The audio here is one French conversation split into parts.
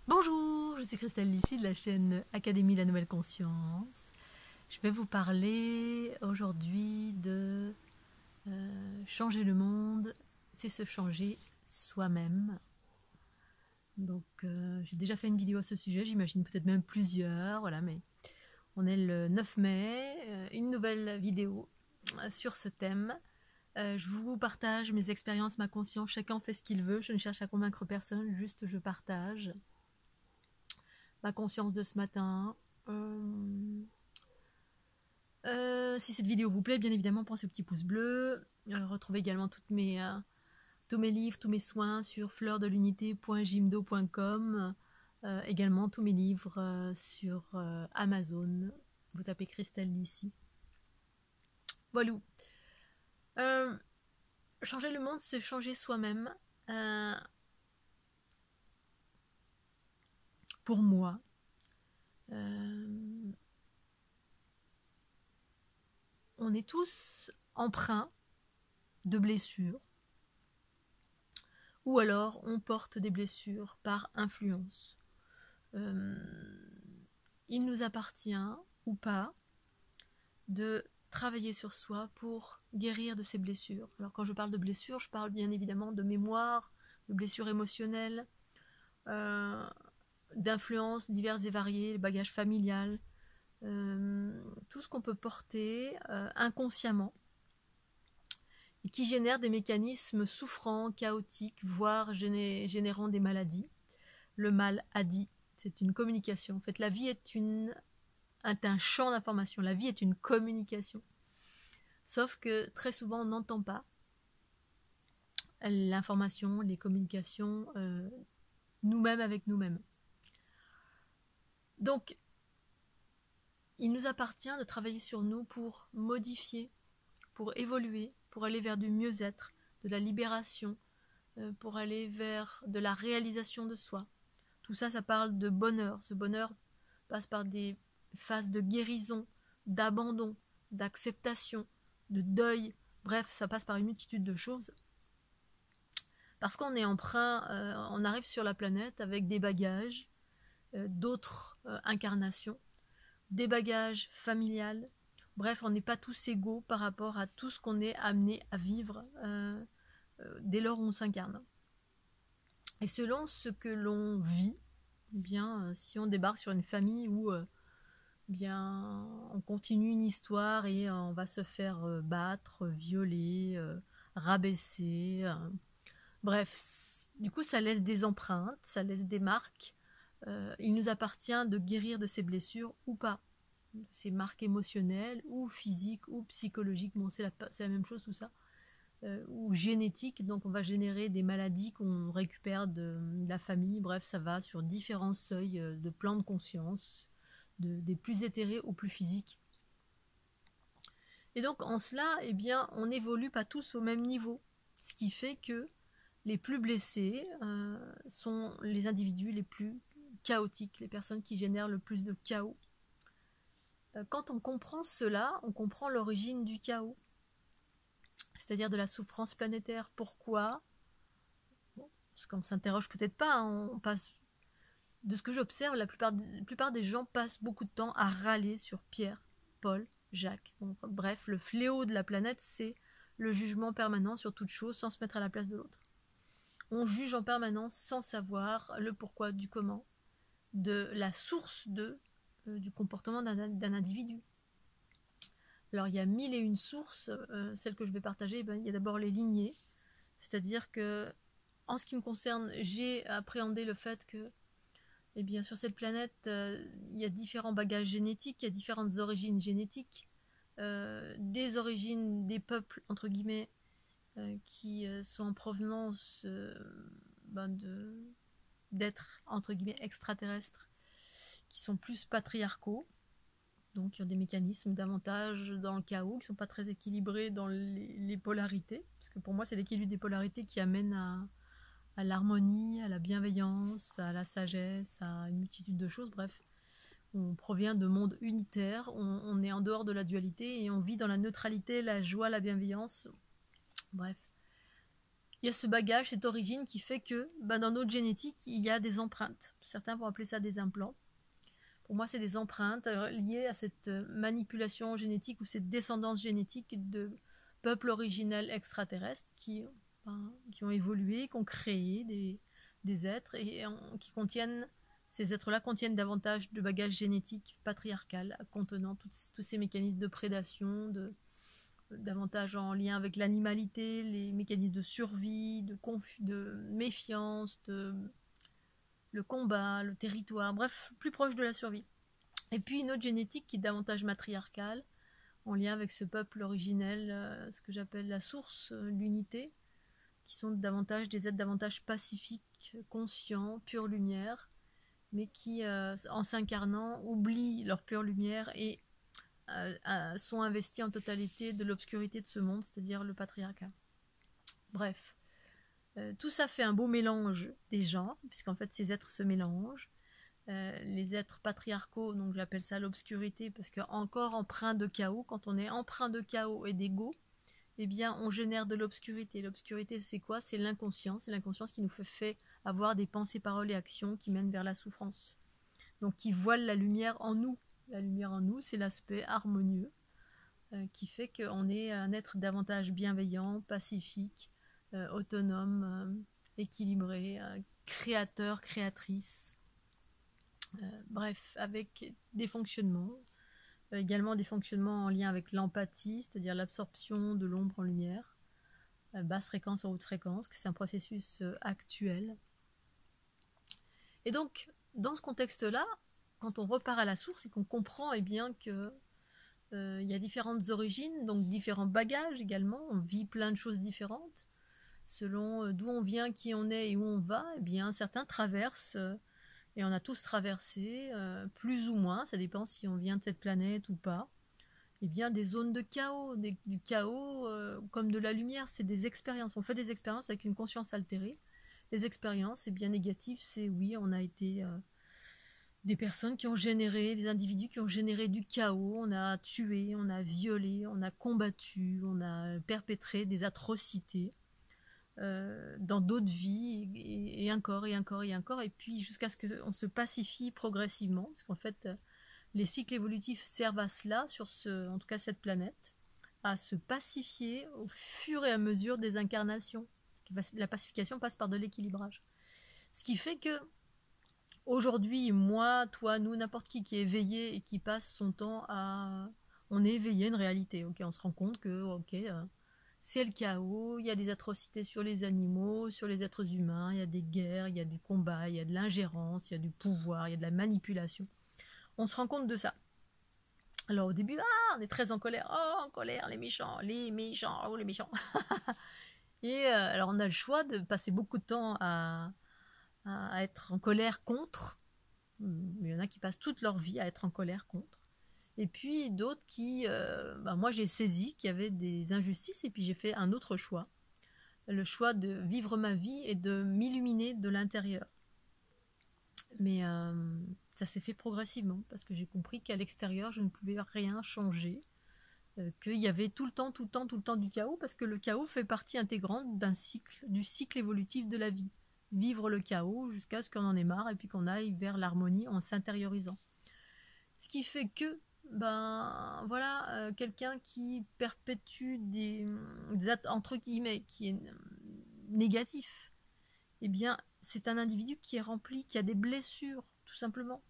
Bonjour, je suis Christelle Lissy de la chaîne Académie La Nouvelle Conscience. Je vais vous parler aujourd'hui de changer le monde, c'est se changer soi-même. Donc j'ai déjà fait une vidéo à ce sujet, j'imagine peut-être même plusieurs, voilà, mais on est le 9 mai, une nouvelle vidéo sur ce thème. Je vous partage mes expériences, ma conscience, chacun fait ce qu'il veut, je ne cherche à convaincre personne, juste je partage ma conscience de ce matin. Si cette vidéo vous plaît, bien évidemment, pensez au petit pouce bleu. Retrouvez également tous mes livres, tous mes soins sur fleurdelunité.jimdo.com. Également tous mes livres sur Amazon. Vous tapez Christelle Lissy. Voilà. Changer le monde, c'est changer soi-même. Pour moi, on est tous empreints de blessures, ou alors on porte des blessures par influence. Il nous appartient ou pas de travailler sur soi pour guérir de ces blessures. Alors quand je parle de blessures, je parle bien évidemment de mémoire, de blessures émotionnelles, d'influences diverses et variées, le bagage familial, tout ce qu'on peut porter inconsciemment et qui génère des mécanismes souffrants, chaotiques, voire générant des maladies. Le mal a dit, c'est une communication. En fait, la vie est un champ d'information, la vie est une communication. Sauf que très souvent, on n'entend pas l'information, les communications, nous-mêmes avec nous-mêmes. Donc, il nous appartient de travailler sur nous pour modifier, pour évoluer, pour aller vers du mieux-être, de la libération, pour aller vers de la réalisation de soi. Tout ça, ça parle de bonheur. Ce bonheur passe par des phases de guérison, d'abandon, d'acceptation, de deuil. Bref, ça passe par une multitude de choses. Parce qu'on est emprunt, on arrive sur la planète avec des bagages, d'autres incarnations, des bagages familiales. Bref, on n'est pas tous égaux par rapport à tout ce qu'on est amené à vivre dès lors où on s'incarne. Et selon ce que l'on vit, eh bien, si on débarque sur une famille où bien, on continue une histoire et on va se faire battre, violer, rabaisser. Bref, du coup, ça laisse des empreintes, ça laisse des marques. Il nous appartient de guérir de ces blessures ou pas. De ces marques émotionnelles ou physiques ou psychologiques. Bon, c'est la même chose tout ça. Ou génétique, donc on va générer des maladies qu'on récupère de la famille. Bref, ça va sur différents seuils de plans de conscience, des plus éthérés aux plus physiques. Et donc en cela, eh bien, on n'évolue pas tous au même niveau, ce qui fait que les plus blessés sont les individus les plus chaotiques, les personnes qui génèrent le plus de chaos. Quand on comprend cela, on comprend l'origine du chaos, c'est-à-dire de la souffrance planétaire. Pourquoi ? Bon, parce qu'on s'interroge peut-être pas, hein, on passe, de ce que j'observe, la plupart des gens passent beaucoup de temps à râler sur Pierre, Paul, Jacques. Bon, bref, le fléau de la planète, c'est le jugement permanent sur toute chose sans se mettre à la place de l'autre. On juge en permanence sans savoir le pourquoi, du comment, de la source du comportement d'un individu. Alors il y a 1001 sources, celles que je vais partager, il y a d'abord les lignées, c'est-à-dire que en ce qui me concerne, j'ai appréhendé le fait que eh bien, sur cette planète, il y a différents bagages génétiques, il y a différentes origines génétiques, des origines des peuples, entre guillemets, qui sont en provenance d'êtres, entre guillemets, extraterrestres, qui sont plus patriarcaux, donc qui ont des mécanismes davantage dans le chaos, qui ne sont pas très équilibrés dans les polarités, parce que pour moi c'est l'équilibre des polarités qui amène à l'harmonie, à la bienveillance, à la sagesse, à une multitude de choses. Bref, on provient de mondes unitaires, on est en dehors de la dualité et on vit dans la neutralité, la joie, la bienveillance. Bref. il y a ce bagage, cette origine qui fait que dans notre génétique, il y a des empreintes. Certains vont appeler ça des implants. Pour moi, c'est des empreintes liées à cette manipulation génétique ou cette descendance génétique de peuples originels extraterrestres qui ont évolué, qui ont créé des êtres et ces êtres-là contiennent davantage de bagages génétiques patriarcal contenant tous ces mécanismes de prédation, davantage en lien avec l'animalité, les mécanismes de survie, de méfiance, le combat, le territoire, bref, plus proche de la survie. Et puis une autre génétique qui est davantage matriarcale, en lien avec ce peuple originel, ce que j'appelle la source, l'unité, qui sont des êtres davantage pacifiques, conscients, pure lumière, mais qui, en s'incarnant, oublient leur pure lumière et sont investis en totalité de l'obscurité de ce monde, c'est-à-dire le patriarcat. Bref, tout ça fait un beau mélange des genres, puisqu'en fait ces êtres se mélangent. Les êtres patriarcaux, donc j'appelle ça l'obscurité, parce qu'encore empreint de chaos, quand on est empreint de chaos et d'ego, eh bien on génère de l'obscurité. L'obscurité c'est quoi? C'est l'inconscience qui nous fait avoir des pensées, paroles et actions qui mènent vers la souffrance. Donc qui voilent la lumière en nous. La lumière en nous, c'est l'aspect harmonieux qui fait qu'on est un être davantage bienveillant, pacifique, autonome, équilibré, créateur, créatrice. Bref, avec des fonctionnements, également des fonctionnements en lien avec l'empathie, c'est-à-dire l'absorption de l'ombre en lumière, basse fréquence en haute fréquence, c'est un processus actuel. Et donc, dans ce contexte-là, quand on repart à la source et qu'on comprend bien que il y a différentes origines, donc différents bagages également, on vit plein de choses différentes, selon d'où on vient, qui on est et où on va, eh bien certains traversent, et on a tous traversé, plus ou moins, ça dépend si on vient de cette planète ou pas, eh bien des zones de chaos, du chaos comme de la lumière, c'est des expériences, on fait des expériences avec une conscience altérée. Les expériences, bien négatives, c'est oui, on a été des personnes qui ont généré, des individus qui ont généré du chaos, on a tué, on a violé, on a combattu, on a perpétré des atrocités dans d'autres vies, et encore, et encore, et encore, et puis jusqu'à ce qu'on se pacifie progressivement, parce qu'en fait, les cycles évolutifs servent à cela, en tout cas cette planète, à se pacifier au fur et à mesure des incarnations. La pacification passe par de l'équilibrage. Ce qui fait que aujourd'hui, moi, toi, nous, n'importe qui est éveillé et qui passe son temps on est éveillé à une réalité, ok, on se rend compte que, ok, c'est le chaos, il y a des atrocités sur les animaux, sur les êtres humains, il y a des guerres, il y a du combat, il y a de l'ingérence, il y a du pouvoir, il y a de la manipulation. On se rend compte de ça. Alors au début, on est très en colère, en colère, les méchants, oh les méchants. Et alors on a le choix de passer beaucoup de temps à être en colère contre. Il y en a qui passent toute leur vie à être en colère contre. Et puis d'autres qui, moi j'ai saisi qu'il y avait des injustices et puis j'ai fait un autre choix. Le choix de vivre ma vie et de m'illuminer de l'intérieur. Mais ça s'est fait progressivement parce que j'ai compris qu'à l'extérieur je ne pouvais rien changer. Qu'il y avait tout le temps du chaos, parce que le chaos fait partie intégrante du cycle évolutif de la vie. Vivre le chaos jusqu'à ce qu'on en ait marre et puis qu'on aille vers l'harmonie en s'intériorisant. Ce qui fait que, quelqu'un qui perpétue des actes, entre guillemets, qui est négatif, eh bien, c'est un individu qui est rempli, qui a des blessures, tout simplement.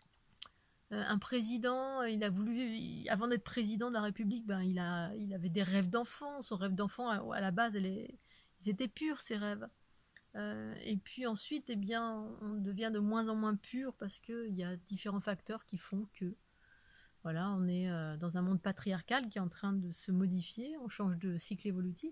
Un président, il a voulu, avant d'être président de la République, il avait des rêves d'enfant. Son rêve d'enfant, à la base, ils étaient purs, ces rêves. Et puis ensuite, on devient de moins en moins pur parce qu'il y a différents facteurs qui font que, voilà, on est dans un monde patriarcal qui est en train de se modifier. On change de cycle évolutif,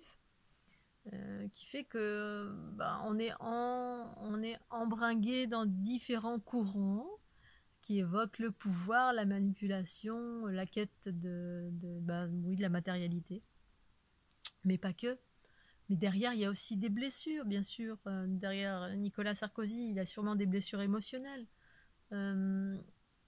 qui fait que, on est embringué dans différents courants qui évoque le pouvoir, la manipulation, la quête de la matérialité. Mais pas que. Mais derrière, il y a aussi des blessures, bien sûr. Derrière Nicolas Sarkozy, il a sûrement des blessures émotionnelles. Quand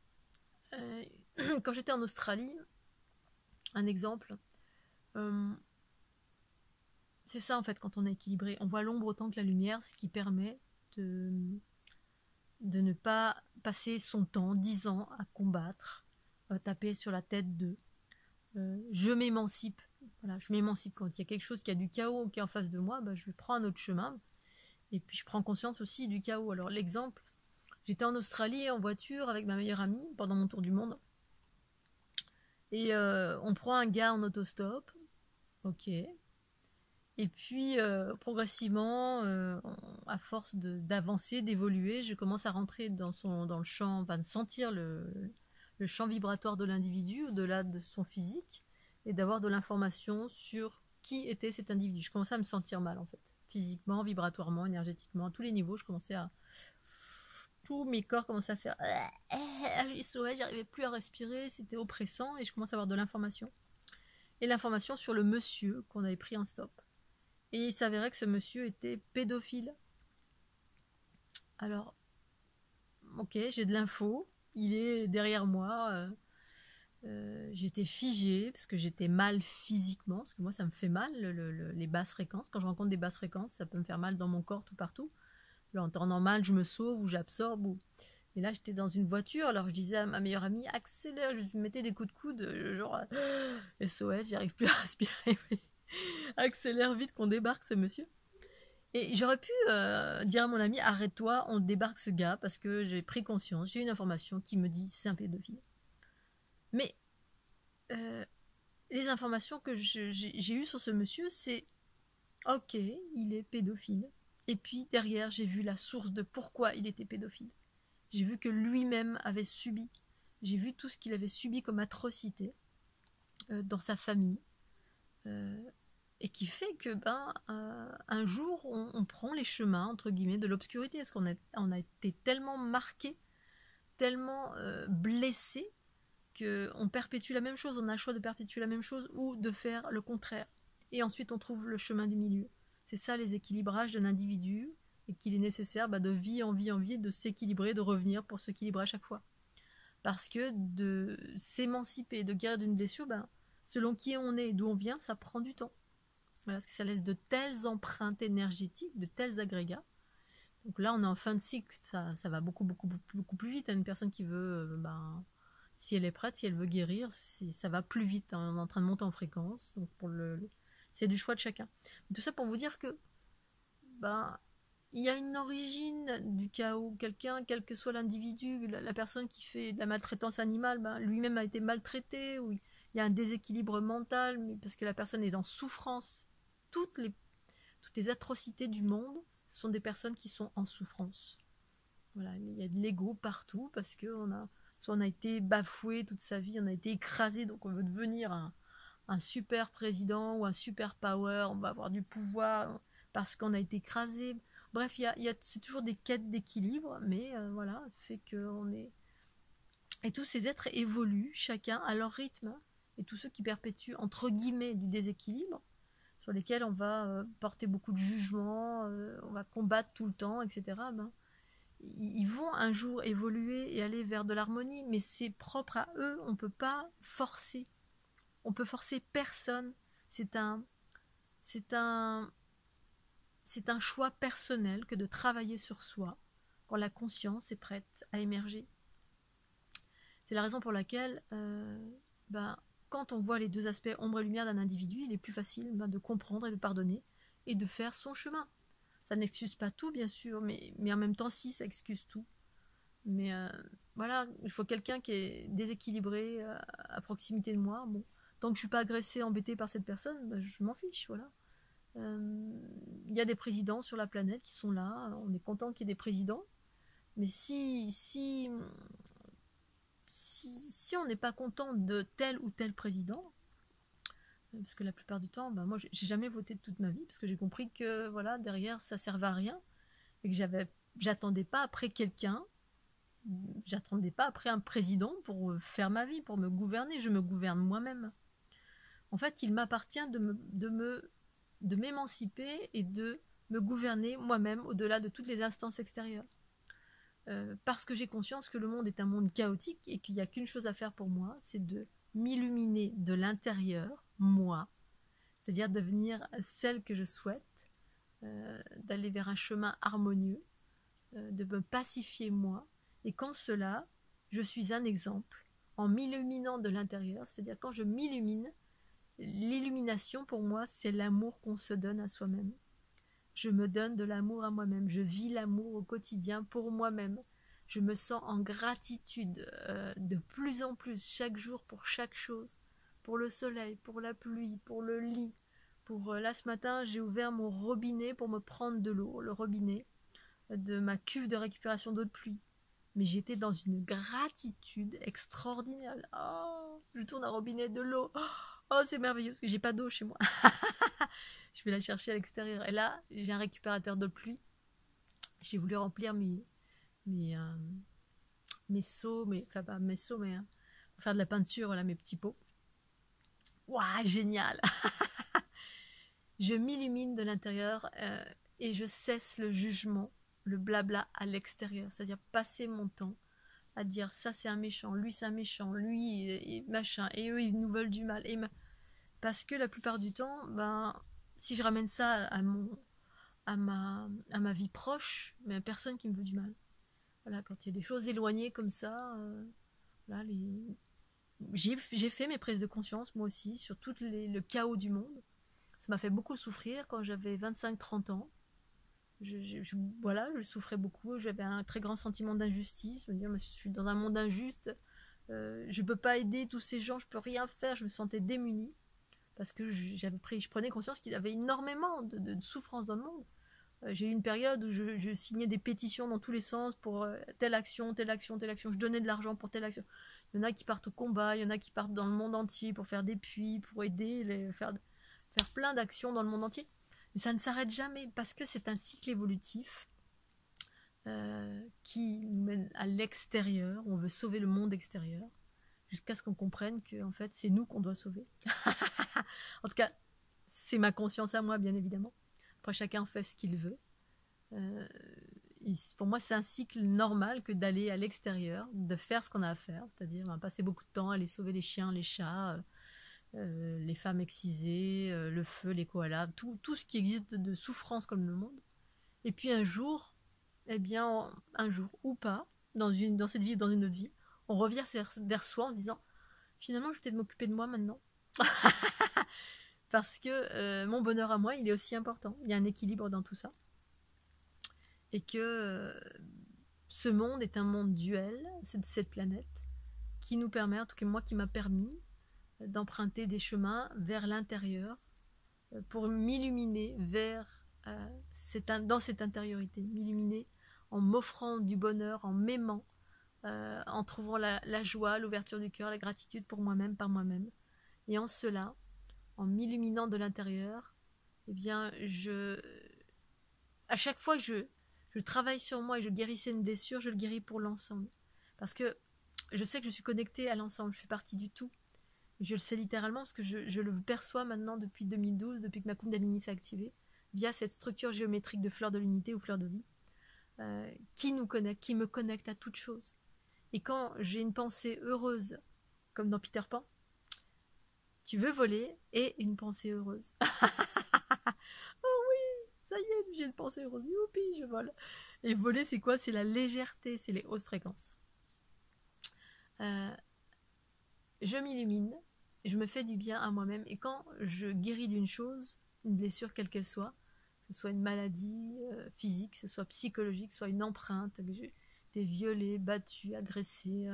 j'étais en Australie, un exemple, c'est ça en fait quand on est équilibré. On voit l'ombre autant que la lumière, ce qui permet de ne pas passer son temps, 10 ans, à combattre, taper sur la tête de je m'émancipe. Voilà, je m'émancipe. Quand il y a quelque chose qui a du chaos qui est en face de moi, je vais prendre un autre chemin. Et puis je prends conscience aussi du chaos. Alors l'exemple, j'étais en Australie en voiture avec ma meilleure amie pendant mon tour du monde. Et on prend un gars en autostop. Ok. Et puis progressivement, à force d'avancer, d'évoluer, je commence à rentrer dans le champ, de sentir le champ vibratoire de l'individu au-delà de son physique et d'avoir de l'information sur qui était cet individu. Je commençais à me sentir mal en fait, physiquement, vibratoirement, énergétiquement, à tous les niveaux. Je commençais à tous mes corps commençaient à faire SOS, j'arrivais plus à respirer, c'était oppressant et je commence à avoir de l'information. Et l'information sur le monsieur qu'on avait pris en stop. Et il s'avérait que ce monsieur était pédophile. Alors, ok, j'ai de l'info, il est derrière moi. J'étais figée parce que j'étais mal physiquement, parce que moi ça me fait mal les basses fréquences. Quand je rencontre des basses fréquences, ça peut me faire mal dans mon corps tout partout. Alors, en temps normal, je me sauve ou j'absorbe. Et là, j'étais dans une voiture, alors je disais à ma meilleure amie, accélère, je lui mettais des coups de coude, genre SOS, j'arrive plus à respirer. Accélère vite qu'on débarque ce monsieur. Et j'aurais pu dire à mon ami, arrête-toi, on débarque ce gars, parce que j'ai pris conscience, j'ai une information qui me dit c'est un pédophile. Mais les informations que j'ai eues sur ce monsieur, c'est ok, il est pédophile. Et puis derrière, j'ai vu la source de pourquoi il était pédophile. J'ai vu que lui-même avait subi. J'ai vu tout ce qu'il avait subi comme atrocité dans sa famille. Et qui fait que un jour on prend les chemins entre guillemets de l'obscurité parce qu'on a été tellement marqué, tellement blessé qu'on perpétue la même chose, on a le choix de perpétuer la même chose ou de faire le contraire. Et ensuite on trouve le chemin du milieu. C'est ça les équilibrages d'un individu et qu'il est nécessaire de vie en vie en vie de s'équilibrer, de revenir pour s'équilibrer à chaque fois. Parce que de s'émanciper, de guérir d'une blessure, selon qui on est et d'où on vient, ça prend du temps. Voilà, parce que ça laisse de telles empreintes énergétiques, de tels agrégats. Donc là, on est en fin de cycle, ça va beaucoup plus vite. Une personne qui veut, si elle est prête, si elle veut guérir, ça va plus vite. On est en train de monter en fréquence. Donc c'est du choix de chacun. Tout ça pour vous dire que, il y a une origine du chaos. Quelqu'un, quel que soit l'individu, la personne qui fait de la maltraitance animale, lui-même a été maltraité, ou il y a un déséquilibre mental, mais parce que la personne est en souffrance. Toutes les atrocités du monde sont des personnes qui sont en souffrance. Voilà, il y a de l'ego partout parce que soit on a été bafoué toute sa vie, on a été écrasé, donc on veut devenir un super président ou un super power, on va avoir du pouvoir parce qu'on a été écrasé. Bref, c'est toujours des quêtes d'équilibre, mais voilà, fait qu'on est... Et tous ces êtres évoluent, chacun à leur rythme, et tous ceux qui perpétuent, entre guillemets, du déséquilibre, sur lesquels on va porter beaucoup de jugements, on va combattre tout le temps, etc., ils vont un jour évoluer et aller vers de l'harmonie, mais c'est propre à eux, on ne peut pas forcer. On peut forcer personne. C'est un choix personnel que de travailler sur soi quand la conscience est prête à émerger. C'est la raison pour laquelle quand on voit les deux aspects ombre et lumière d'un individu, il est plus facile de comprendre et de pardonner et de faire son chemin. Ça n'excuse pas tout, bien sûr, mais en même temps, si, ça excuse tout. Mais voilà, il faut quelqu'un qui est déséquilibré à proximité de moi. Bon, tant que je ne suis pas agressée, embêtée par cette personne, je m'en fiche, voilà. Il y a des présidents sur la planète qui sont là, on est content qu'il y ait des présidents, mais si on n'est pas content de tel ou tel président, parce que la plupart du temps, moi j'ai jamais voté de toute ma vie, parce que j'ai compris que voilà, derrière ça servait à rien, et que j'attendais pas après quelqu'un, j'attendais pas après un président pour faire ma vie, pour me gouverner, je me gouverne moi-même. En fait, il m'appartient de m'émanciper et de me gouverner moi-même au-delà de toutes les instances extérieures. Parce que j'ai conscience que le monde est un monde chaotique et qu'il n'y a qu'une chose à faire pour moi, c'est de m'illuminer de l'intérieur, moi. c'est-à-dire devenir celle que je souhaite, d'aller vers un chemin harmonieux, de me pacifier moi, et qu'en cela, je suis un exemple, en m'illuminant de l'intérieur, c'est-à-dire quand je m'illumine, l'illumination pour moi, c'est l'amour qu'on se donne à soi-même. Je me donne de l'amour à moi-même, je vis l'amour au quotidien pour moi-même. Je me sens en gratitude de plus en plus, chaque jour pour chaque chose, pour le soleil, pour la pluie, pour le lit. Là ce matin, j'ai ouvert mon robinet pour me prendre de l'eau, le robinet de ma cuve de récupération d'eau de pluie. Mais j'étais dans une gratitude extraordinaire. Oh, je tourne un robinet de l'eau. Oh, c'est merveilleux parce que j'ai pas d'eau chez moi. Je vais la chercher à l'extérieur. Et là, j'ai un récupérateur d'eau de pluie. J'ai voulu remplir mes seaux, enfin pas mes seaux, mais pour faire de la peinture, là, mes petits pots. Waouh, génial. Je m'illumine de l'intérieur et je cesse le jugement, le blabla à l'extérieur. C'est-à-dire passer mon temps à dire ça c'est un méchant, lui c'est un méchant, lui et machin, et eux ils nous veulent du mal. Parce que la plupart du temps, si je ramène ça à ma vie proche, mais personne qui me veut du mal. Voilà, quand il y a des choses éloignées comme ça, voilà, j'ai fait mes prises de conscience moi aussi sur tout le chaos du monde. Ça m'a fait beaucoup souffrir quand j'avais 25-30 ans. Voilà, je souffrais beaucoup, j'avais un très grand sentiment d'injustice, me dire je suis dans un monde injuste, je peux pas aider tous ces gens, je peux rien faire, je me sentais démunie parce que je prenais conscience qu'il y avait énormément de souffrance dans le monde. J'ai eu une période où je signais des pétitions dans tous les sens pour telle action, telle action, telle action, je donnais de l'argent pour telle action. Il y en a qui partent au combat, il y en a qui partent dans le monde entier pour faire des puits, pour aider, faire plein d'actions dans le monde entier. Mais ça ne s'arrête jamais parce que c'est un cycle évolutif qui nous mène à l'extérieur. On veut sauver le monde extérieur jusqu'à ce qu'on comprenne que en fait c'est nous qu'on doit sauver. En tout cas, c'est ma conscience à moi, bien évidemment. Après, chacun fait ce qu'il veut. Pour moi, c'est un cycle normal que d'aller à l'extérieur, de faire ce qu'on a à faire, c'est-à-dire passer beaucoup de temps à aller sauver les chiens, les chats, les femmes excisées, le feu, les koalas, tout ce qui existe de souffrance comme le monde. Et puis un jour, un jour ou pas, dans cette vie, dans une autre vie, on revient vers soi en se disant finalement, je vais peut-être m'occuper de moi maintenant. Parce que mon bonheur à moi, il est aussi important. Il y a un équilibre dans tout ça. Et que ce monde est un monde duel, c'est de cette planète, qui nous permet, en tout cas moi qui m'a permis, d'emprunter des chemins vers l'intérieur pour m'illuminer dans cette intériorité, m'illuminer en m'offrant du bonheur, en m'aimant, en trouvant la joie, l'ouverture du cœur, la gratitude pour moi-même, par moi-même. Et en cela, en m'illuminant de l'intérieur, à chaque fois que je travaille sur moi et je guérissais une blessure, je le guéris pour l'ensemble. Parce que je sais que je suis connectée à l'ensemble, je fais partie du tout. Je le sais littéralement parce que je le perçois maintenant depuis 2012, depuis que ma Kundalini s'est activée, via cette structure géométrique de fleur de l'unité ou fleur de vie, qui nous connecte, qui me connecte à toute chose. Et quand j'ai une pensée heureuse, comme dans Peter Pan, tu veux voler et une pensée heureuse. Oh oui, ça y est, j'ai une pensée heureuse, youpi, je vole. Et voler, c'est quoi? C'est la légèreté, c'est les hautes fréquences. Je m'illumine, je me fais du bien à moi-même, et quand je guéris d'une chose, une blessure quelle qu'elle soit, que ce soit une maladie physique, que ce soit psychologique, que ce soit une empreinte, que j'ai été violée, battue, agressée,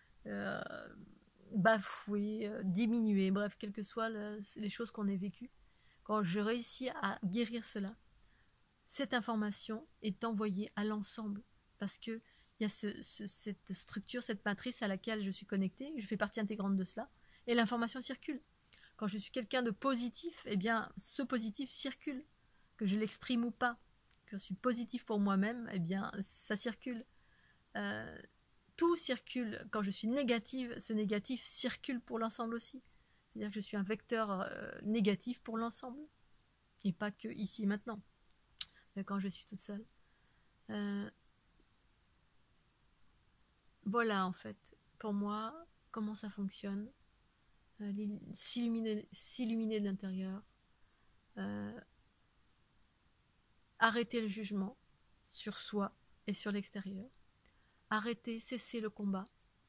bafouée, diminuée, bref, quelles que soient les choses qu'on ait vécues, quand je réussis à guérir cela, cette information est envoyée à l'ensemble, parce que il y a cette structure, cette matrice à laquelle je suis connectée, je fais partie intégrante de cela, et l'information circule. Quand je suis quelqu'un de positif, ce positif circule, que je l'exprime ou pas, que je suis positif pour moi-même, ça circule. Tout circule. Quand je suis négative, ce négatif circule pour l'ensemble aussi. C'est-à-dire que je suis un vecteur négatif pour l'ensemble, et pas que ici et maintenant, quand je suis toute seule. Voilà en fait, pour moi, comment ça fonctionne. S'illuminer de l'intérieur, arrêter le jugement sur soi et sur l'extérieur, arrêter, cesser le combat,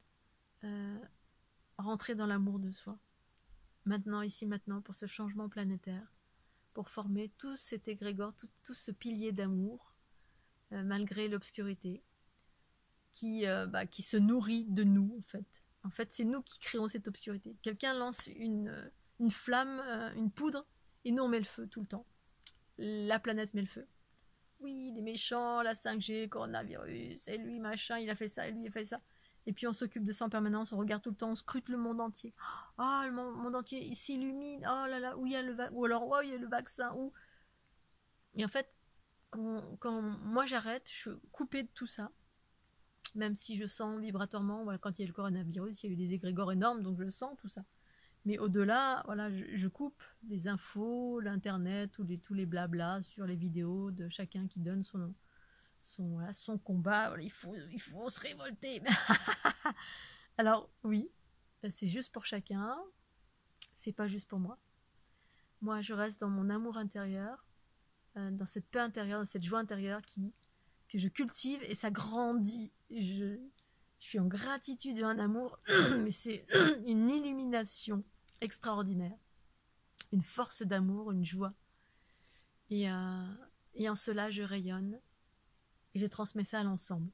rentrer dans l'amour de soi. Maintenant, ici, maintenant, pour ce changement planétaire, pour former tout cet égrégore, tout ce pilier d'amour, malgré l'obscurité, qui se nourrit de nous, en fait. En fait, c'est nous qui créons cette obscurité. Quelqu'un lance une flamme, une poudre, et nous, on met le feu tout le temps. La planète met le feu. Oui, les méchants, la 5G, coronavirus, et lui, machin, il a fait ça, et lui, il a fait ça. Et puis on s'occupe de ça en permanence, on regarde tout le temps, on scrute le monde entier. Ah, le monde entier, il s'illumine. Oh là là, où il y a le vaccin, ou alors, oh, il y a le vaccin, où. Et en fait, quand moi j'arrête, je suis coupée de tout ça. Même si je sens vibratoirement, voilà, quand il y a le coronavirus, il y a eu des égrégores énormes, donc je sens tout ça. Mais au-delà, voilà, je coupe les infos, l'internet, tous les blabla sur les vidéos de chacun qui donne son combat. Voilà, il faut se révolter. Alors oui, c'est juste pour chacun, c'est pas juste pour moi. Moi, je reste dans mon amour intérieur, dans cette paix intérieure, dans cette joie intérieure que je cultive et ça grandit. Je suis en gratitude et en amour, mais c'est une illumination extraordinaire, une force d'amour, une joie. Et en cela, je rayonne et je transmets ça à l'ensemble.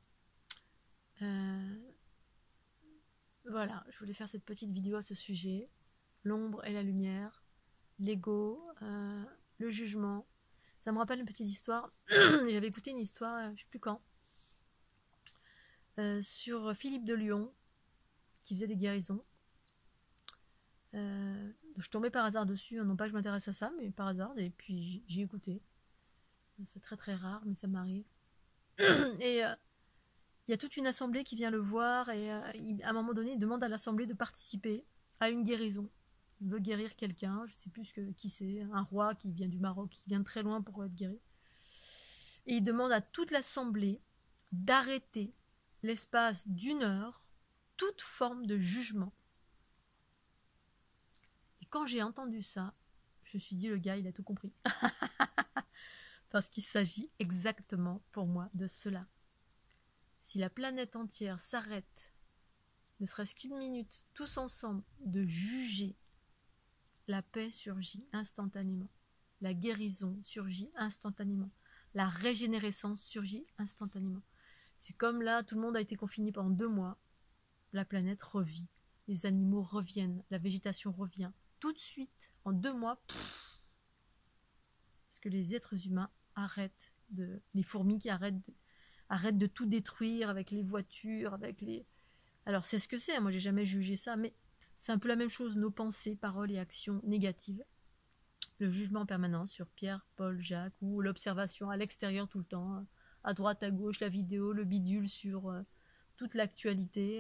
Voilà, je voulais faire cette petite vidéo à ce sujet. L'ombre et la lumière, l'ego, le jugement. Ça me rappelle une petite histoire. J'avais écouté une histoire, je ne sais plus quand, sur Philippe de Lyon, qui faisait des guérisons. Je tombais par hasard dessus, non pas que je m'intéresse à ça, mais par hasard, et puis j'ai écouté. C'est très très rare, mais ça m'arrive. Et il y a toute une assemblée qui vient le voir, et à un moment donné, il demande à l'assemblée de participer à une guérison. Il veut guérir quelqu'un, je ne sais plus qui c'est, un roi qui vient du Maroc, qui vient de très loin pour être guéri. Et il demande à toute l'assemblée d'arrêter l'espace d'1 heure toute forme de jugement. Et quand j'ai entendu ça, je me suis dit, le gars, il a tout compris. Parce qu'il s'agit exactement pour moi de cela. Si la planète entière s'arrête, ne serait-ce qu'1 minute, tous ensemble, de juger, la paix surgit instantanément. La guérison surgit instantanément. La régénérescence surgit instantanément. C'est comme là, tout le monde a été confiné pendant 2 mois. La planète revit. Les animaux reviennent. La végétation revient. Tout de suite, en 2 mois, parce que les êtres humains arrêtent les fourmis qui arrêtent de tout détruire avec les voitures, avec les... Alors c'est ce que c'est, moi j'ai jamais jugé ça, mais c'est un peu la même chose, nos pensées, paroles et actions négatives. Le jugement permanent sur Pierre, Paul, Jacques, ou l'observation à l'extérieur tout le temps, à droite, à gauche, la vidéo, le bidule sur toute l'actualité.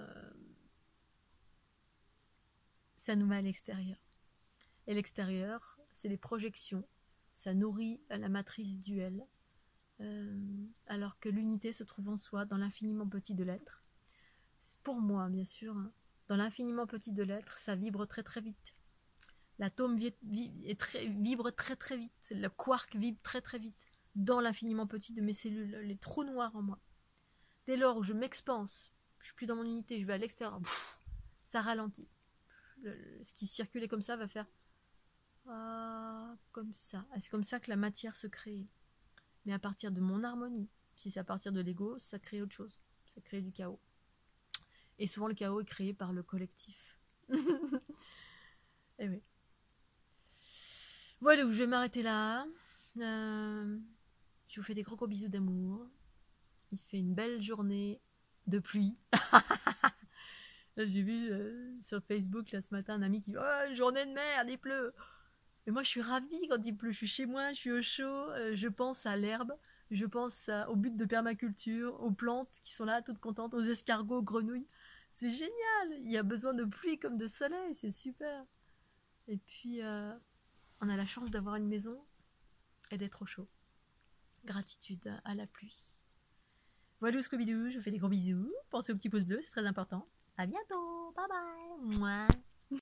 Ça nous met à l'extérieur. Et l'extérieur, c'est les projections. Ça nourrit la matrice duel. Alors que l'unité se trouve en soi, dans l'infiniment petit de l'être. Pour moi, bien sûr, hein, dans l'infiniment petit de l'être, ça vibre très très vite. L'atome vibre très très vite. Le quark vibre très très vite. Dans l'infiniment petit de mes cellules, les trous noirs en moi. Dès lors où je m'expanse, je suis plus dans mon unité, je vais à l'extérieur, ça ralentit. Ce qui circulait comme ça va faire comme ça. C'est comme ça que la matière se crée. Mais à partir de mon harmonie. Si c'est à partir de l'ego, ça crée autre chose. Ça crée du chaos. Et souvent le chaos est créé par le collectif. Et oui. Voilà, je vais m'arrêter là. Je vous fais des gros bisous d'amour. Il fait une belle journée de pluie. J'ai vu sur Facebook là, ce matin un ami qui dit « Oh, une journée de merde, il pleut !» Et moi, je suis ravie quand il pleut. Je suis chez moi, je suis au chaud. Je pense à l'herbe. Je pense au but de permaculture, aux plantes qui sont là, toutes contentes, aux escargots, aux grenouilles. C'est génial. Il y a besoin de pluie comme de soleil. C'est super. Et puis, on a la chance d'avoir une maison et d'être au chaud. Gratitude à la pluie. Voilà, Scooby-Doo. Je vous fais des gros bisous. Pensez au petit pouce bleu, c'est très important. À bientôt. Bye bye. Mouah.